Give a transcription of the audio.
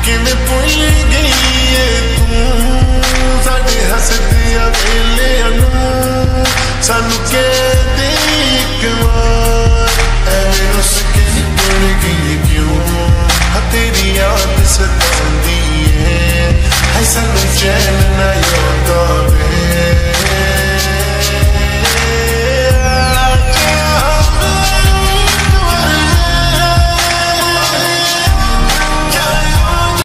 किवें भुल गई है तू साडे हसदियां वेलियां नूं सानू कह दे इक बार ऐवें रुस के मुड़ गई क्यों तेरी याद सता